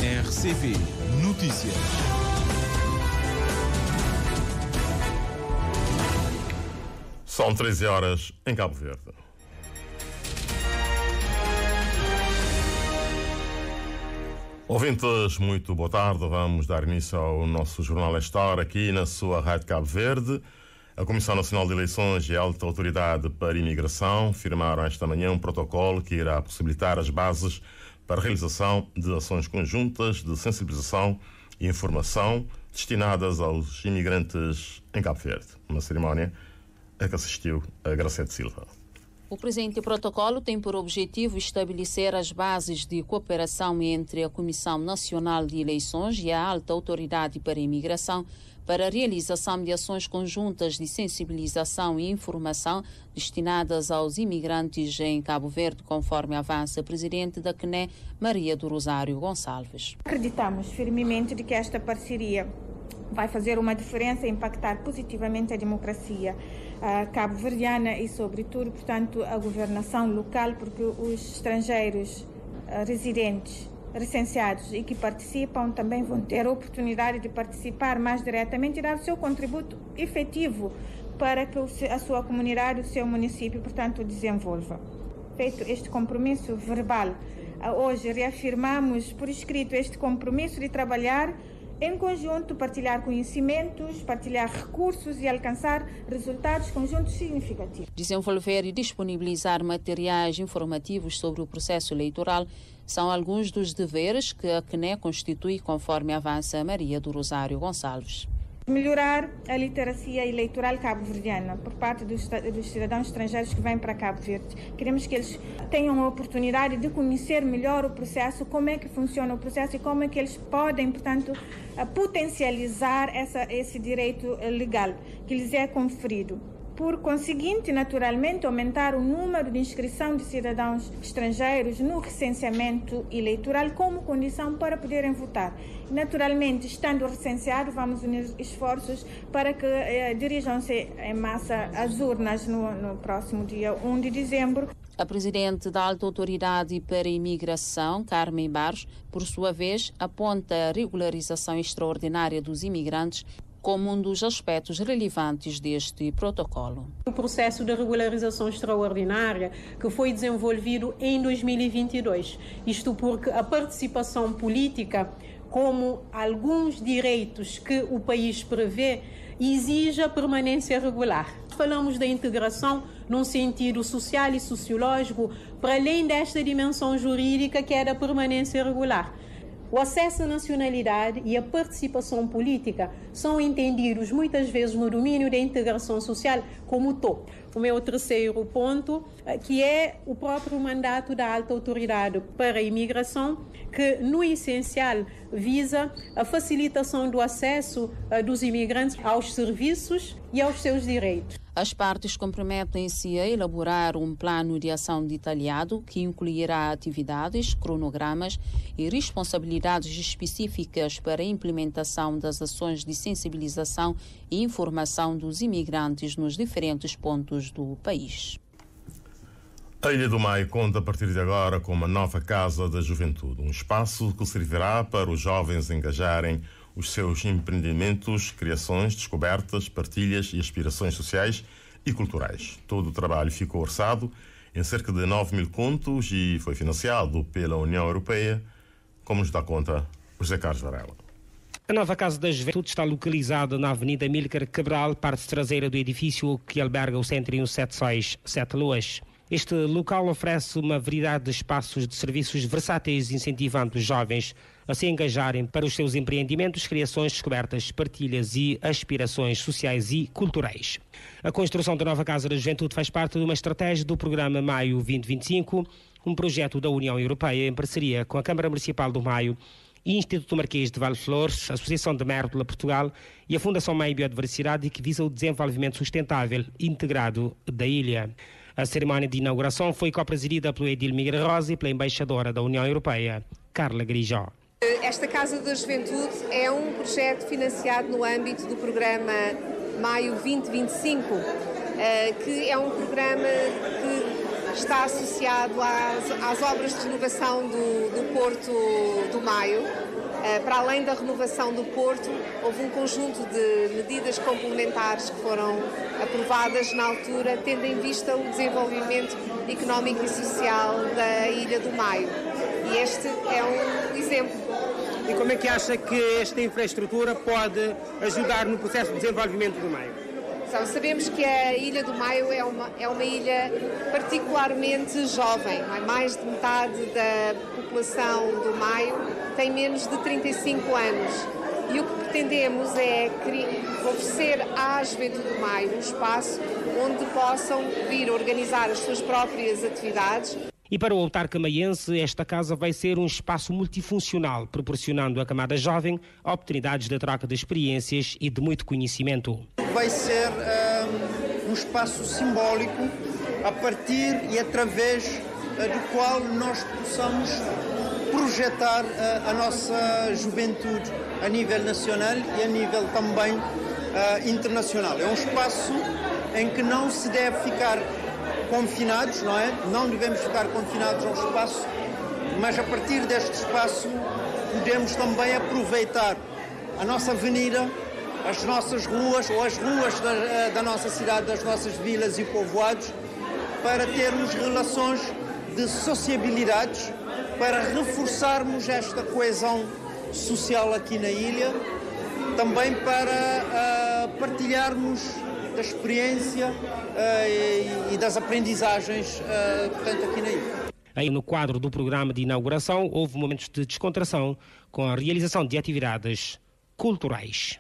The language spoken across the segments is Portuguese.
RCV Notícias. São 13 horas em Cabo Verde. Ouvintes, muito boa tarde. Vamos dar início ao nosso Jornal Esta Hora aqui na sua Rádio Cabo Verde. A Comissão Nacional de Eleições e a Alta Autoridade para a Imigração firmaram esta manhã um protocolo que irá possibilitar as bases para a realização de ações conjuntas de sensibilização e informação destinadas aos imigrantes em Cabo Verde. Uma cerimónia a que assistiu a Gracete Silva. O presente protocolo tem por objetivo estabelecer as bases de cooperação entre a Comissão Nacional de Eleições e a Alta Autoridade para a Imigração para a realização de ações conjuntas de sensibilização e informação destinadas aos imigrantes em Cabo Verde, conforme avança a presidente da CNE, Maria do Rosário Gonçalves. Acreditamos firmemente de que esta parceria vai fazer uma diferença e impactar positivamente a democracia cabo-verdiana e, sobretudo, portanto, a governação local, porque os estrangeiros residentes, recenseados e que participam também vão ter a oportunidade de participar mais diretamente e dar o seu contributo efetivo para que a sua comunidade, o seu município, portanto, desenvolva. Feito este compromisso verbal, hoje reafirmamos por escrito este compromisso de trabalhar em conjunto, partilhar conhecimentos, partilhar recursos e alcançar resultados conjuntos significativos. Desenvolver e disponibilizar materiais informativos sobre o processo eleitoral são alguns dos deveres que a CNE constitui, conforme avança Maria do Rosário Gonçalves. Melhorar a literacia eleitoral cabo-verdiana por parte dos cidadãos estrangeiros que vêm para Cabo Verde. Queremos que eles tenham a oportunidade de conhecer melhor o processo, como é que funciona o processo e como é que eles podem, portanto, potencializar esse direito legal que lhes é conferido. Por conseguinte, naturalmente, aumentar o número de inscrição de cidadãos estrangeiros no recenseamento eleitoral como condição para poderem votar. Naturalmente, estando recenseado, vamos unir esforços para que dirijam-se em massa às urnas no próximo dia 1 de dezembro. A presidente da Alta Autoridade para a Imigração, Carmen Barros, por sua vez, aponta a regularização extraordinária dos imigrantes como um dos aspectos relevantes deste protocolo. O processo de regularização extraordinária que foi desenvolvido em 2022, isto porque a participação política, como alguns direitos que o país prevê, exige a permanência regular. Falamos da integração num sentido social e sociológico, para além desta dimensão jurídica que é da permanência regular. O acesso à nacionalidade e a participação política são entendidos muitas vezes no domínio da integração social como topo. O meu terceiro ponto, que é o próprio mandato da Alta Autoridade para a Imigração, que no essencial visa a facilitação do acesso dos imigrantes aos serviços e aos seus direitos. As partes comprometem-se a elaborar um plano de ação detalhado que incluirá atividades, cronogramas e responsabilidades específicas para a implementação das ações de sensibilização e informação dos imigrantes nos diferentes pontos do país. A Ilha do Maio conta a partir de agora com uma nova Casa da Juventude, um espaço que servirá para os jovens engajarem os seus empreendimentos, criações, descobertas, partilhas e aspirações sociais e culturais. Todo o trabalho ficou orçado em cerca de 9.000 contos e foi financiado pela União Europeia, como nos dá conta José Carlos Varela. A nova Casa da Juventude está localizada na Avenida Amílcar Cabral, parte traseira do edifício que alberga o Centro 76 Sete Luas. Este local oferece uma variedade de espaços de serviços versáteis, incentivando os jovens a se engajarem para os seus empreendimentos, criações, descobertas, partilhas e aspirações sociais e culturais. A construção da nova Casa da Juventude faz parte de uma estratégia do programa Maio 2025, um projeto da União Europeia em parceria com a Câmara Municipal do Maio, Instituto Marquês de Valflores, Associação de Mértola Portugal e a Fundação Meio Biodiversidade, que visa o desenvolvimento sustentável integrado da ilha. A cerimónia de inauguração foi co-presidida pelo Edil Miguel Rosa e pela embaixadora da União Europeia, Carla Grijó. Esta Casa da Juventude é um projeto financiado no âmbito do programa Maio 2025, que é um programa que está associado às obras de renovação do Porto do Maio. Para além da renovação do Porto, houve um conjunto de medidas complementares que foram aprovadas na altura, tendo em vista o desenvolvimento económico e social da Ilha do Maio. E este é um exemplo. E como é que acha que esta infraestrutura pode ajudar no processo de desenvolvimento do Maio? Sabemos que a Ilha do Maio é uma ilha particularmente jovem. Mais de metade da população do Maio tem menos de 35 anos. E o que pretendemos é oferecer à juventude do Maio um espaço onde possam vir organizar as suas próprias atividades. E para o autarca maiense, esta casa vai ser um espaço multifuncional, proporcionando à camada jovem oportunidades de troca de experiências e de muito conhecimento. Vai ser um espaço simbólico a partir e através do qual nós possamos projetar a nossa juventude a nível nacional e a nível também internacional. É um espaço em que não se deve ficar confinados, não é? Não devemos ficar confinados ao espaço, mas a partir deste espaço podemos também aproveitar a nossa avenida, as nossas ruas ou as ruas da nossa cidade, das nossas vilas e povoados, para termos relações de sociabilidades, para reforçarmos esta coesão social aqui na ilha, também para partilharmos da experiência e das aprendizagens, portanto, aqui na ilha. Aí no quadro do programa de inauguração houve momentos de descontração com a realização de atividades culturais.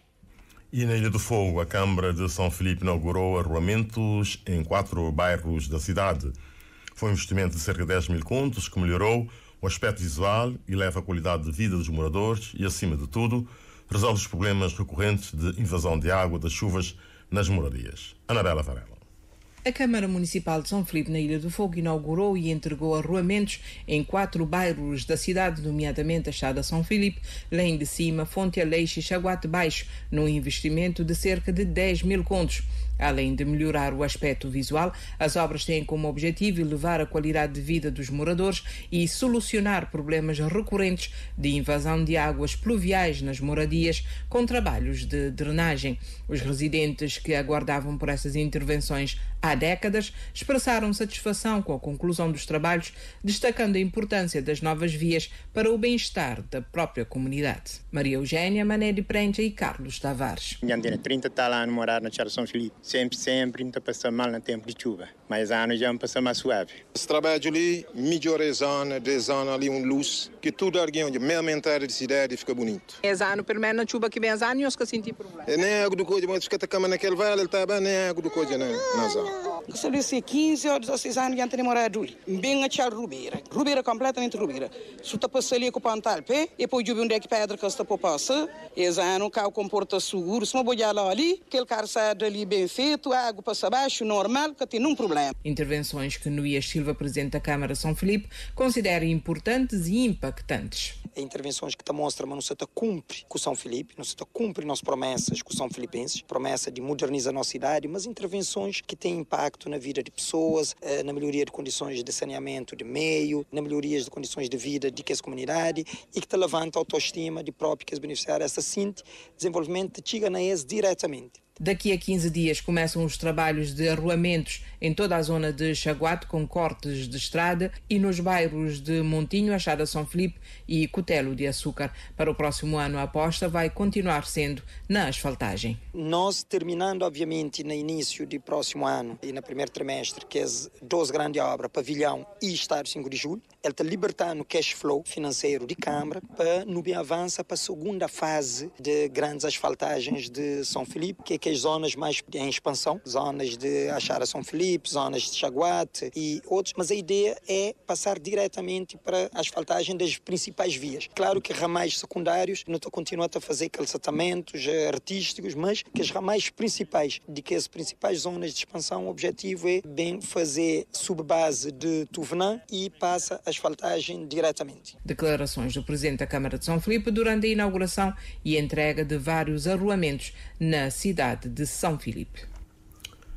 E na Ilha do Fogo, a Câmara de São Filipe inaugurou arruamentos em 4 bairros da cidade. Foi um investimento de cerca de 10 mil contos que melhorou o aspecto visual e leva a qualidade de vida dos moradores e, acima de tudo, resolve os problemas recorrentes de invasão de água das chuvas nas moradias. Anabela Varela. A Câmara Municipal de São Filipe, na Ilha do Fogo, inaugurou e entregou arruamentos em 4 bairros da cidade, nomeadamente a Chada São Filipe, Lém de Cima, Fonte Aleixo e Chaguate Baixo, num investimento de cerca de 10 mil contos. Além de melhorar o aspecto visual, as obras têm como objetivo elevar a qualidade de vida dos moradores e solucionar problemas recorrentes de invasão de águas pluviais nas moradias com trabalhos de drenagem. Os residentes que aguardavam por essas intervenções há décadas expressaram satisfação com a conclusão dos trabalhos, destacando a importância das novas vias para o bem-estar da própria comunidade. Maria Eugênia, Mané de Prencha e Carlos Tavares. Já tenho 30 anos a morar na Chada São Filipe. Sempre, não está passando mal no tempo de chuva. Mas anos já passa mais suave. Esse trabalho ali, melhora a zona ali, luz, que tudo alguém onde mesmo entrar de cidade fica bonito. Pelo menos na chuva que vem anos, eu nunca senti problema. Nem água do coisa, mas fica a cama naquele vale, ele está bem, nem água do coisa na zona. Eu disse 15 ou 16 anos já tenho morado ali. Bem a Tchar Rubeira, completamente Rubeira. Se tu passa ali com o pantalpé, e depois de onde é que pedra que está por passar, esse ano o carro comporta seguro. Se uma bolha lá ali, aquele carro sai dali bem feito, a água passa abaixo, normal, que tem nenhum problema. Intervenções que Nuias Silva, presidente da Câmara São Filipe, considera importantes e impactantes. Intervenções que mostram que não se cumpre com São Filipe, não se cumpre nas promessas com São Filipenses, promessa de modernizar a nossa cidade, mas intervenções que têm impacto na vida de pessoas, na melhoria de condições de saneamento de meio, na melhoria de condições de vida de que essa comunidade e que te levanta a autoestima de próprio que as beneficiários, essa sinto desenvolvimento chega na ES diretamente. Daqui a 15 dias começam os trabalhos de arruamentos em toda a zona de Chaguate, com cortes de estrada, e nos bairros de Montinho, Achada São Filipe e Cutelo de Açúcar. Para o próximo ano, a aposta vai continuar sendo na asfaltagem. Nós, terminando, obviamente, no início do próximo ano e no primeiro trimestre, que é as 12 grandes obras, Pavilhão e Estádio 5 de Julho, ele está libertando o cash flow financeiro de Câmara para no bem avança para a segunda fase de grandes asfaltagens de São Filipe, que é as zonas mais em expansão, zonas de Achara São Filipe, zonas de Chaguate e outros, mas a ideia é passar diretamente para a asfaltagem das principais vias. Claro que ramais secundários não estão continuando a fazer calçatamentos artísticos, mas que as ramais principais, de que as principais zonas de expansão, o objetivo é bem fazer subbase de Tuvenã e passa a asfaltagem diretamente. Declarações do presidente da Câmara de São Filipe durante a inauguração e entrega de vários arruamentos na cidade de São Filipe.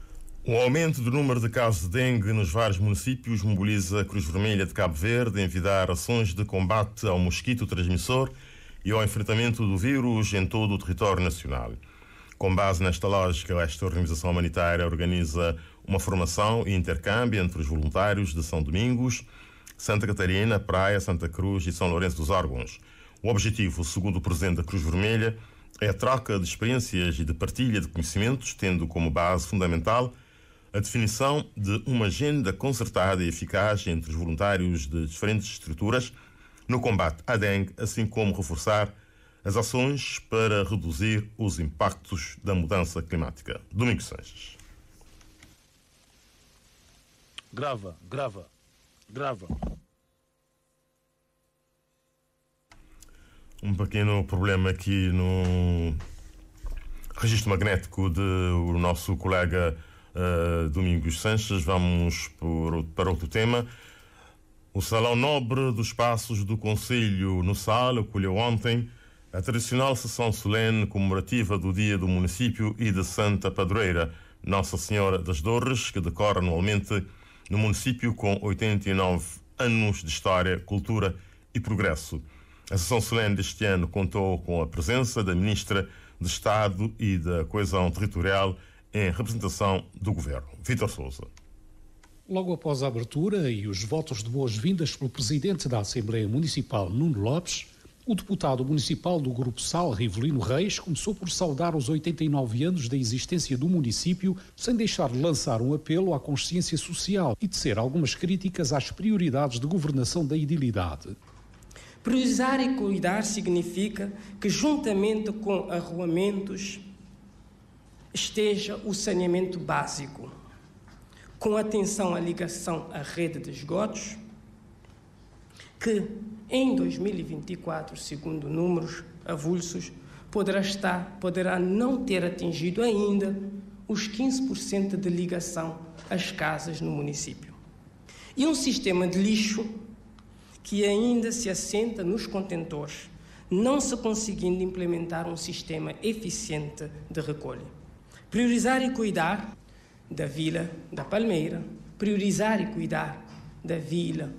O aumento do número de casos de dengue nos vários municípios mobiliza a Cruz Vermelha de Cabo Verde a envidar ações de combate ao mosquito transmissor e ao enfrentamento do vírus em todo o território nacional. Com base nesta lógica, esta organização humanitária organiza uma formação e intercâmbio entre os voluntários de São Domingos, Santa Catarina, Praia, Santa Cruz e São Lourenço dos Órgãos. O objetivo, segundo o presidente da Cruz Vermelha, é a troca de experiências e de partilha de conhecimentos, tendo como base fundamental a definição de uma agenda concertada e eficaz entre os voluntários de diferentes estruturas no combate à dengue, assim como reforçar as ações para reduzir os impactos da mudança climática. Domingos Sanches. Grava. Um pequeno problema aqui no registro magnético do nosso colega Domingos Sanches. Vamos para outro tema. O Salão Nobre dos Passos do Conselho no Sal acolheu ontem a tradicional sessão solene comemorativa do Dia do Município e de Santa Padroeira, Nossa Senhora das Dores, que decorre anualmente no município com 89 anos de história, cultura e progresso. A sessão solene deste ano contou com a presença da Ministra de Estado e da Coesão Territorial em representação do Governo. Vítor Sousa. Logo após a abertura e os votos de boas-vindas pelo Presidente da Assembleia Municipal, Nuno Lopes, o deputado municipal do Grupo Sal, Rivelino Reis, começou por saudar os 89 anos da existência do município, sem deixar de lançar um apelo à consciência social e tecer algumas críticas às prioridades de governação da idilidade. Priorizar e cuidar significa que, juntamente com arruamentos, esteja o saneamento básico, com atenção à ligação à rede de esgotos, que em 2024, segundo números avulsos, poderá não ter atingido ainda os 15% de ligação às casas no município. E um sistema de lixo que ainda se assenta nos contentores, não se conseguindo implementar um sistema eficiente de recolha. Priorizar e cuidar da Vila da Palmeira, priorizar e cuidar da Vila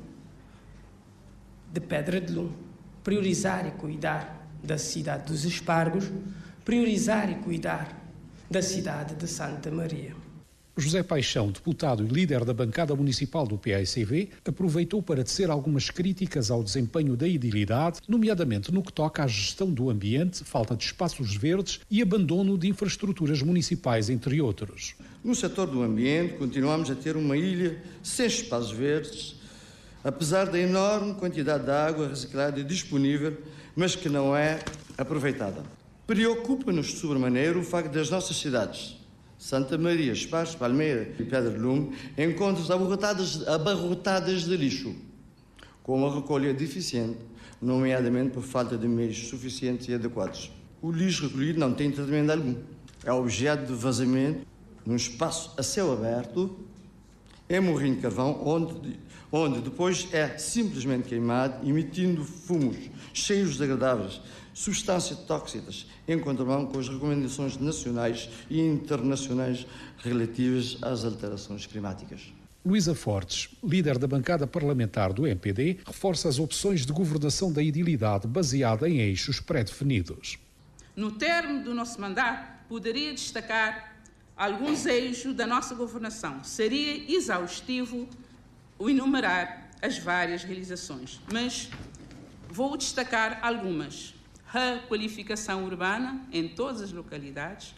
de Pedra de Lume, priorizar e cuidar da cidade dos Espargos, priorizar e cuidar da cidade de Santa Maria. José Paixão, deputado e líder da bancada municipal do PAICV, aproveitou para tecer algumas críticas ao desempenho da idilidade, nomeadamente no que toca à gestão do ambiente, falta de espaços verdes e abandono de infraestruturas municipais, entre outros. No setor do ambiente, continuamos a ter uma ilha sem espaços verdes, apesar da enorme quantidade de água reciclada disponível, mas que não é aproveitada. Preocupa-nos de sobremaneira o facto das nossas cidades, Santa Maria, Espargos, Palmeira e Pedra de Lume, encontram-se abarrotadas de lixo, com uma recolha deficiente, nomeadamente por falta de meios suficientes e adequados. O lixo recolhido não tem tratamento algum. É objeto de vazamento num espaço a céu aberto, em Morrinho de Carvão, onde depois é simplesmente queimado, emitindo fumos cheios desagradáveis, substâncias tóxicas, em contramão com as recomendações nacionais e internacionais relativas às alterações climáticas. Luísa Fortes, líder da bancada parlamentar do MPD, reforça as opções de governação da idilidade baseada em eixos pré-definidos. No termo do nosso mandato, poderia destacar alguns eixos da nossa governação. Seria exaustivo o enumerar as várias realizações, mas vou destacar algumas. Requalificação urbana em todas as localidades,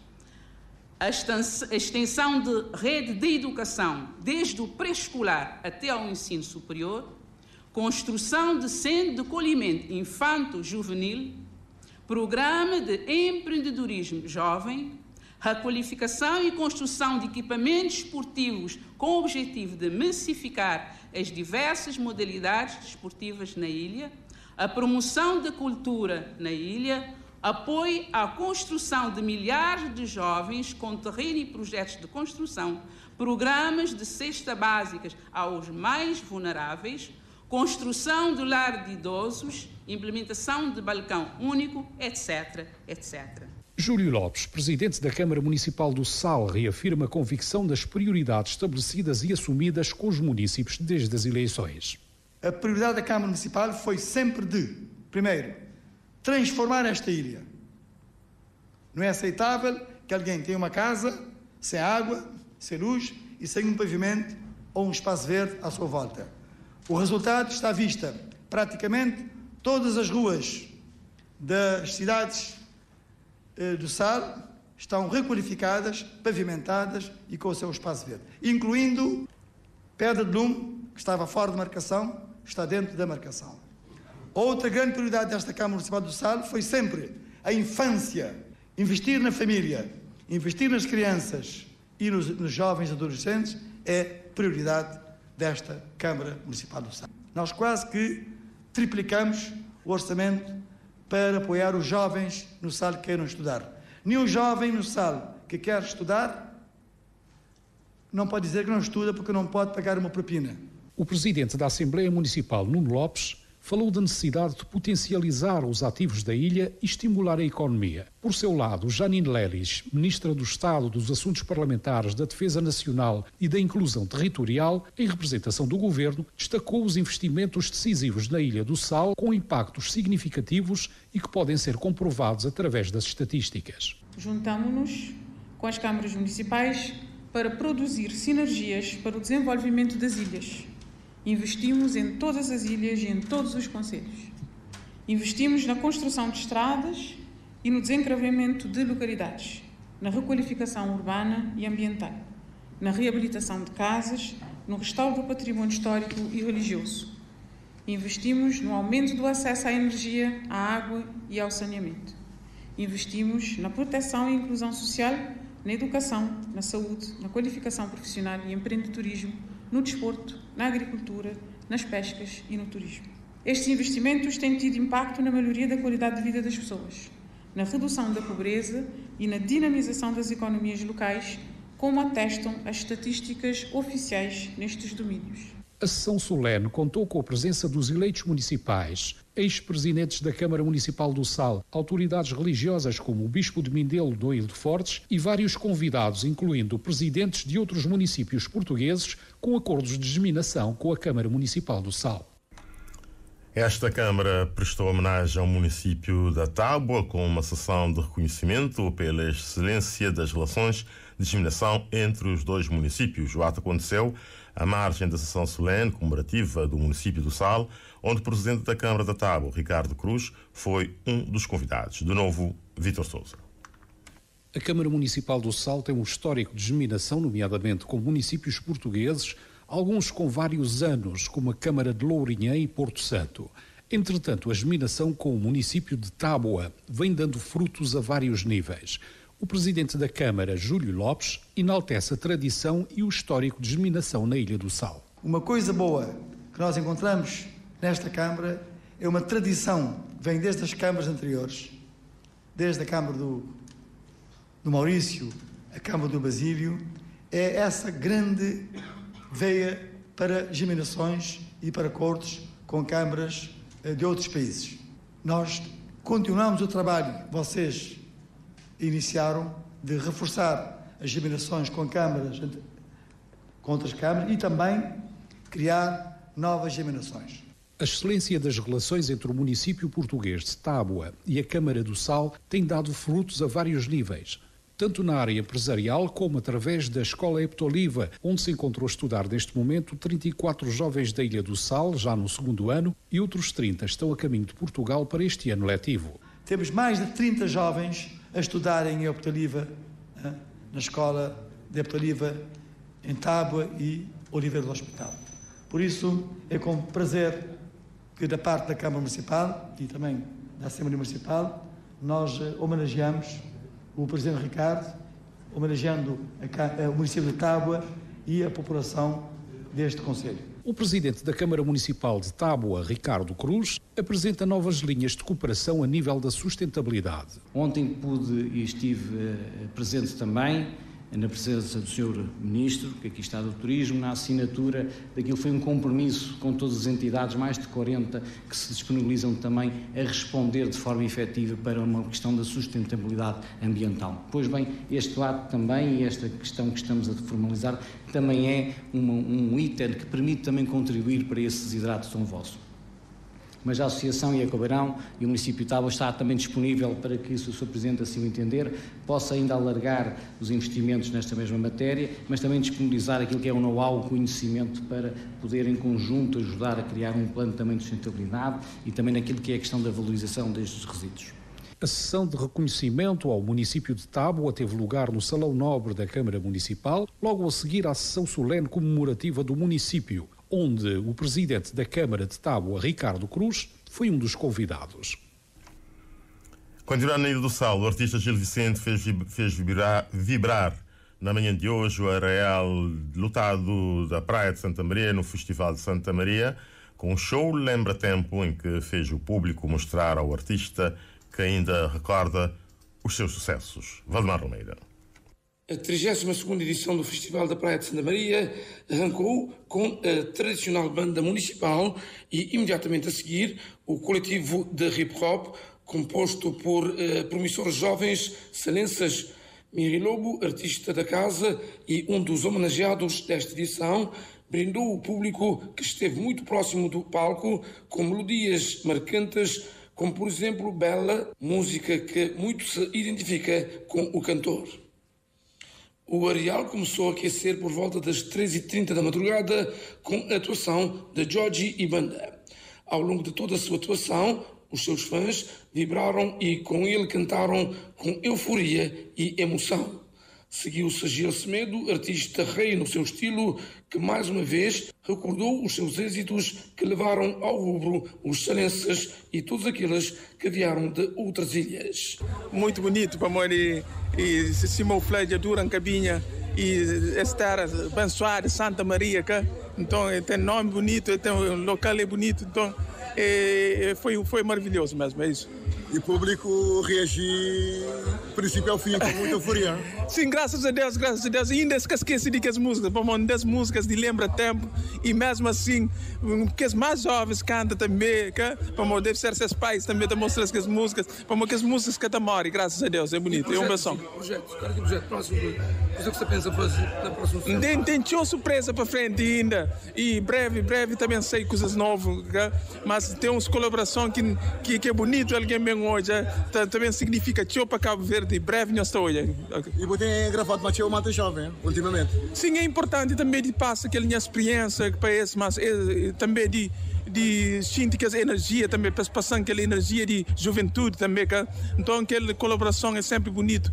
a extensão de rede de educação desde o pré-escolar até ao ensino superior, construção de centro de acolhimento infanto-juvenil, programa de empreendedorismo jovem, requalificação e construção de equipamentos esportivos com o objetivo de massificar as diversas modalidades desportivas na ilha, a promoção da cultura na ilha, apoio à construção de milhares de jovens com terreno e projetos de construção, programas de cesta básicas aos mais vulneráveis, construção do lar de idosos, implementação de balcão único, etc., etc. Júlio Lopes, presidente da Câmara Municipal do Sal, reafirma a convicção das prioridades estabelecidas e assumidas com os municípios desde as eleições. A prioridade da Câmara Municipal foi sempre de, primeiro, transformar esta ilha. Não é aceitável que alguém tenha uma casa sem água, sem luz e sem um pavimento ou um espaço verde à sua volta. O resultado está à vista. Praticamente todas as ruas das cidades do Sal estão requalificadas, pavimentadas e com o seu espaço verde, incluindo Pedra de Lume, que estava fora de marcação, está dentro da marcação. Outra grande prioridade desta Câmara Municipal do Sal foi sempre a infância, investir na família, investir nas crianças e nos jovens e adolescentes é prioridade desta Câmara Municipal do Sal. Nós quase que triplicamos o orçamento para apoiar os jovens no Sal que queiram estudar. Nenhum jovem no Sal que quer estudar não pode dizer que não estuda porque não pode pagar uma propina. O presidente da Assembleia Municipal, Nuno Lopes, falou da necessidade de potencializar os ativos da ilha e estimular a economia. Por seu lado, Janine Lelis, ministra do Estado dos Assuntos Parlamentares, da Defesa Nacional e da Inclusão Territorial, em representação do Governo, destacou os investimentos decisivos na Ilha do Sal com impactos significativos e que podem ser comprovados através das estatísticas. Juntamo-nos com as câmaras municipais para produzir sinergias para o desenvolvimento das ilhas. Investimos em todas as ilhas e em todos os concelhos. Investimos na construção de estradas e no desencravamento de localidades, na requalificação urbana e ambiental, na reabilitação de casas, no restauro do património histórico e religioso. Investimos no aumento do acesso à energia, à água e ao saneamento. Investimos na proteção e inclusão social, na educação, na saúde, na qualificação profissional e empreendedorismo, no desporto, na agricultura, nas pescas e no turismo. Estes investimentos têm tido impacto na melhoria da qualidade de vida das pessoas, na redução da pobreza e na dinamização das economias locais, como atestam as estatísticas oficiais nestes domínios. A sessão solene contou com a presença dos eleitos municipais, ex-presidentes da Câmara Municipal do Sal, autoridades religiosas como o Bispo de Mindelo do Ilho de Fortes e vários convidados, incluindo presidentes de outros municípios portugueses, com acordos de geminação com a Câmara Municipal do Sal. Esta Câmara prestou homenagem ao município da Tábua com uma sessão de reconhecimento pela excelência das relações de geminação entre os dois municípios. O ato aconteceu à margem da sessão solene comemorativa do município do Sal, onde o presidente da Câmara da Tábua, Ricardo Cruz, foi um dos convidados. De novo, Vítor Sousa. A Câmara Municipal do Sal tem um histórico de geminação, nomeadamente com municípios portugueses, alguns com vários anos, como a Câmara de Lourinhã e Porto Santo. Entretanto, a geminação com o município de Tábua vem dando frutos a vários níveis. O presidente da Câmara, Júlio Lopes, enaltece a tradição e o histórico de geminação na Ilha do Sal. Uma coisa boa que nós encontramos nesta Câmara é uma tradição que vem desde as câmaras anteriores, desde a Câmara do Maurício, a Câmara do Basílio, é essa grande veia para geminações e para acordos com câmaras de outros países. Nós continuamos o trabalho que vocês iniciaram de reforçar as geminações com câmaras, com outras câmaras e também criar novas geminações. A excelência das relações entre o município português de Tábua e a Câmara do Sal tem dado frutos a vários níveis, tanto na área empresarial como através da Escola Heptoliva, onde se encontrou a estudar neste momento 34 jovens da Ilha do Sal, já no segundo ano, e outros 30 estão a caminho de Portugal para este ano letivo. Temos mais de 30 jovens a estudarem em Heptoliva, na Escola de Heptoliva, em Tábua e Oliveira do Hospital. Por isso, é com prazer que da parte da Câmara Municipal e também da Assembleia Municipal, nós homenageamos o Presidente Ricardo, homenageando o município de Tábua e a população deste concelho. O Presidente da Câmara Municipal de Tábua, Ricardo Cruz, apresenta novas linhas de cooperação a nível da sustentabilidade. Ontem pude e estive presente também na presença do Sr. Ministro, que aqui está do Turismo, na assinatura daquilo que foi um compromisso com todas as entidades, mais de 40, que se disponibilizam também a responder de forma efetiva para uma questão da sustentabilidade ambiental. Pois bem, este ato também, e esta questão que estamos a formalizar, também é um item que permite também contribuir para esse desidrato tão vosso. Mas a Associação e a Cobeirão e o município de Tábua está também disponível para que, se o Sr. Presidente assim o entender, possa ainda alargar os investimentos nesta mesma matéria, mas também disponibilizar aquilo que é o know-how, o conhecimento, para poder em conjunto ajudar a criar um plano também de sustentabilidade e também naquilo que é a questão da valorização destes resíduos. A sessão de reconhecimento ao município de Tábua teve lugar no Salão Nobre da Câmara Municipal, logo a seguir à sessão solene comemorativa do município, onde o presidente da Câmara de Tábua, Ricardo Cruz, foi um dos convidados. Continuando na Ilha do Sal, o artista Gil Vicente fez vibrar na manhã de hoje o areal lotado da Praia de Santa Maria, no Festival de Santa Maria, com um show Lembra Tempo, em que fez o público mostrar ao artista que ainda recorda os seus sucessos. Valdemar Romeira. A 32ª edição do Festival da Praia de Santa Maria arrancou com a tradicional banda municipal e, imediatamente a seguir, o coletivo de hip-hop, composto por promissores jovens salenses. Miri Lobo, artista da casa e um dos homenageados desta edição, brindou o público que esteve muito próximo do palco com melodias marcantes, como, por exemplo, Bela, música que muito se identifica com o cantor. O areal começou a aquecer por volta das 3h30 da madrugada com a atuação de Jorge e banda. Ao longo de toda a sua atuação, os seus fãs vibraram e com ele cantaram com euforia e emoção. Seguiu-se Gil Semedo, artista rei no seu estilo, que mais uma vez recordou os seus êxitos que levaram ao rubro os salenses e todos aqueles que vieram de outras ilhas. Muito bonito para morar e se mofleja dura em cabinha e estar abençoado Santa Maria, que então tem nome bonito, tem um local é bonito, então foi maravilhoso mesmo, é isso. E o público reagiu do princípio ao fim com muita euforia. Sim, graças a Deus. E ainda esqueci de que as músicas, das músicas de Lembra Tempo, e mesmo assim, que as mais jovens cantam também, que deve ser seus pais também mostrar as músicas, que as músicas que estão morrem, graças a Deus, é bonito, é um bom som. Projeto próximo, o que você pensa fazer na próxima semana? Tem surpresa para frente ainda, e breve também sei coisas novas, mas tem uma colaboração que é bonito, alguém bem hoje, também significa tchau para Cabo Verde, breve nós estamos hoje. E você tem gravado mais tchau mais jovem, ultimamente? Sim, é importante também de passar aquela minha experiência para esse, mas também de sentir essa energia também, passar aquela energia de juventude também, então aquela colaboração é sempre bonito,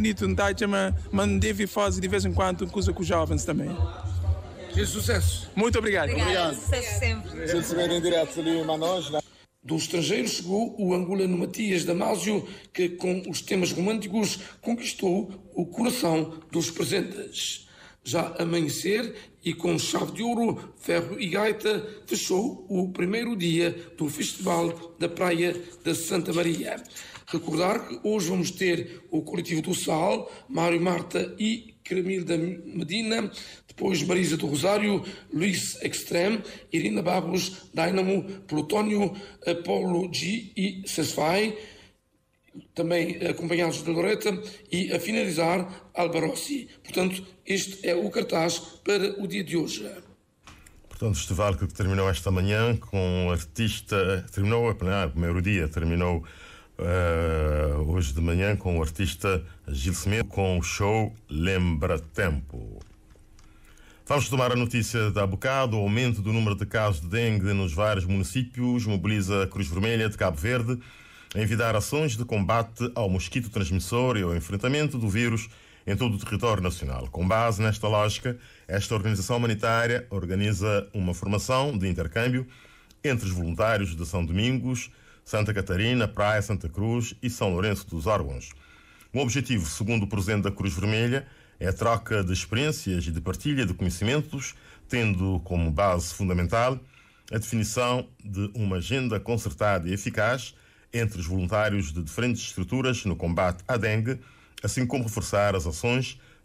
mas deve fazer de vez em quando coisa com os jovens também. Que sucesso. Muito obrigado. Obrigado. Sucesso sempre. Se você vem em direto ali em Manaus, né? Do estrangeiro chegou o angolano Matias Damasio, que com os temas românticos conquistou o coração dos presentes. Já amanhecer e com chave de ouro, ferro e gaita, fechou o primeiro dia do Festival da Praia de Santa Maria. Recordar que hoje vamos ter o Coletivo do Sal, Mário Marta e Cremilda Medina, depois Marisa do Rosário, Luís Extreme, Irina Barros, Dynamo, Plutónio, Apolo G e Sesfai, também acompanhados de Loreta, e a finalizar Albarossi. Portanto, este é o cartaz para o dia de hoje. Portanto, o festival que terminou esta manhã com o artista, terminou o primeiro dia, terminou hoje de manhã com o artista Gil Semedo com o show Lembra Tempo. Vamos tomar a notícia de há bocado. O aumento do número de casos de dengue nos vários municípios mobiliza a Cruz Vermelha de Cabo Verde a envidar ações de combate ao mosquito transmissor e ao enfrentamento do vírus em todo o território nacional. Com base nesta lógica, esta organização humanitária organiza uma formação de intercâmbio entre os voluntários de São Domingos, Santa Catarina, Praia, Santa Cruz e São Lourenço dos Órgãos. O objetivo, segundo o presidente da Cruz Vermelha, é a troca de experiências e de partilha de conhecimentos, tendo como base fundamental a definição de uma agenda concertada e eficaz entre os voluntários de diferentes estruturas no combate à dengue, assim como reforçar as ações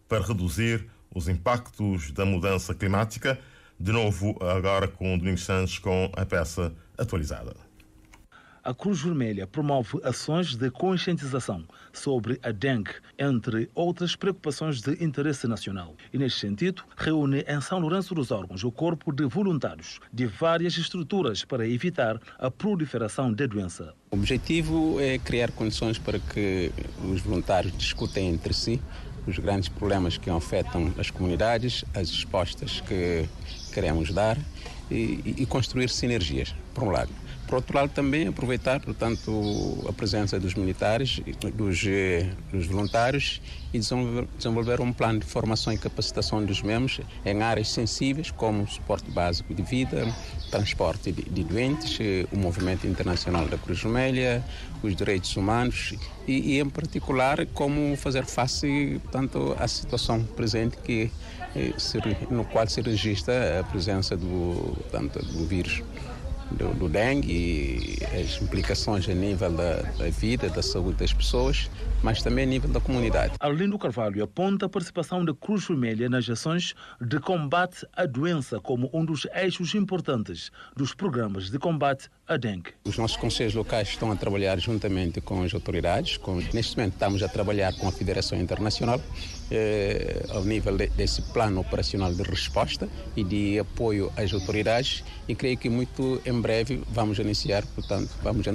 para reduzir os impactos da mudança climática. De novo, agora com o Domingos Santos com a peça atualizada. A Cruz Vermelha promove ações de conscientização sobre a dengue, entre outras preocupações de interesse nacional. E, neste sentido, reúne em São Lourenço dos Órgãos o corpo de voluntários de várias estruturas para evitar a proliferação da doença. O objetivo é criar condições para que os voluntários discutem entre si os grandes problemas que afetam as comunidades, as respostas que queremos dar e construir sinergias, por um lado. Por outro lado, também aproveitar, portanto, a presença dos militares, dos voluntários e desenvolver um plano de formação e capacitação dos membros em áreas sensíveis, como suporte básico de vida, transporte de doentes, o movimento internacional da Cruz Vermelha, os direitos humanos e em particular, como fazer face, portanto, à situação presente no qual se registra a presença do vírus do dengue e as implicações a nível da vida, da saúde das pessoas, mas também a nível da comunidade. Arlindo Carvalho aponta a participação da Cruz Vermelha nas ações de combate à doença como um dos eixos importantes dos programas de combate à dengue. Os nossos conselhos locais estão a trabalhar juntamente com as autoridades. Neste momento estamos a trabalhar com a Federação Internacional ao nível desse plano operacional de resposta e de apoio às autoridades e creio que muito em breve vamos anunciar, portanto,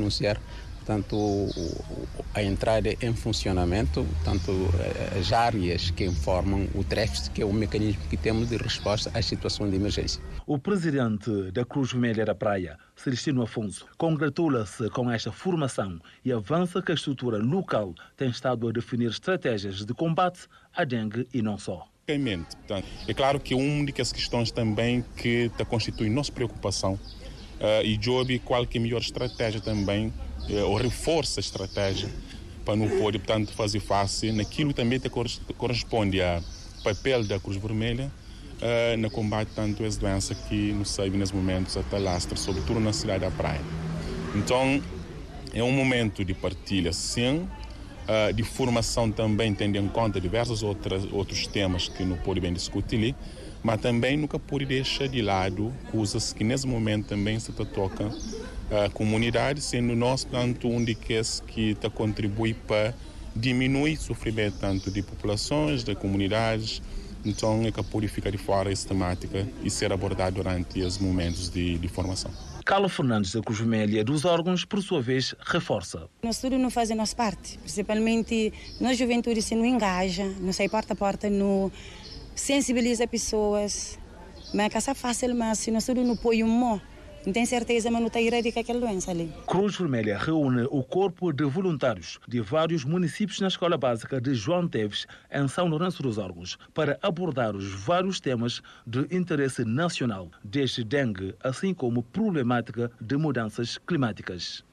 a entrada em funcionamento, portanto, as áreas que informam o TREFS, que é o mecanismo que temos de resposta às situações de emergência. O presidente da Cruz Vermelha da Praia, Celestino Afonso, congratula-se com esta formação e avança que a estrutura local tem estado a definir estratégias de combate à dengue e não só. Portanto, é claro que uma das questões também que constitui nossa preocupação e job qual que é a melhor estratégia também ou reforça a estratégia para não poder, portanto, fazer face naquilo também que corresponde ao papel da Cruz Vermelha no combate tanto às doenças que nos saem nesses momentos até lastra, sobretudo na cidade da Praia. Então, é um momento de partilha, sim, de formação também, tendo em conta diversos outros temas que não podem bem discutir ali, mas também nunca pode deixar de lado coisas que nesse momento também se tocam a comunidade, sendo nós, tanto um de que contribui para diminuir o sofrimento tanto de populações, de comunidades. Então, é que pode ficar de fora essa temática e ser abordada durante os momentos de formação. Carlos Fernandes, da Cruz Vermelha dos Órgãos, por sua vez, reforça. Nós tudo não faz a nossa parte, principalmente na juventude, se não engaja, não sai porta a porta, não sensibiliza pessoas, mas é fácil, mas se nós tudo não põe não tem certeza, mas não está erradica aquela doença ali. Cruz Vermelha reúne o corpo de voluntários de vários municípios na Escola Básica de João Teves, em São Lourenço dos Órgãos, para abordar os vários temas de interesse nacional, desde dengue, assim como problemática de mudanças climáticas.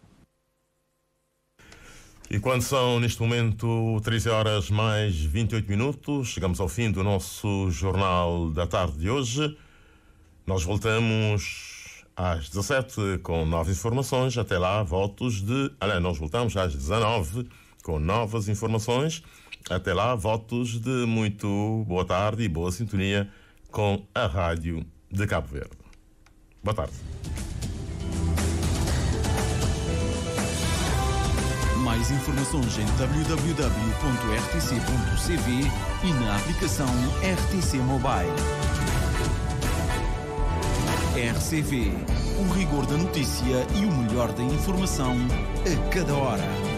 E quando são, neste momento, 13 horas mais 28 minutos, chegamos ao fim do nosso Jornal da Tarde de hoje. Nós voltamos às 17 com novas informações. Até lá, nós voltamos às 19 com novas informações. Até lá, votos de muito boa tarde e boa sintonia com a Rádio de Cabo Verde. Boa tarde. Mais informações em www.rtc.cv e na aplicação RTC Mobile. RCV, o rigor da notícia e o melhor da informação a cada hora.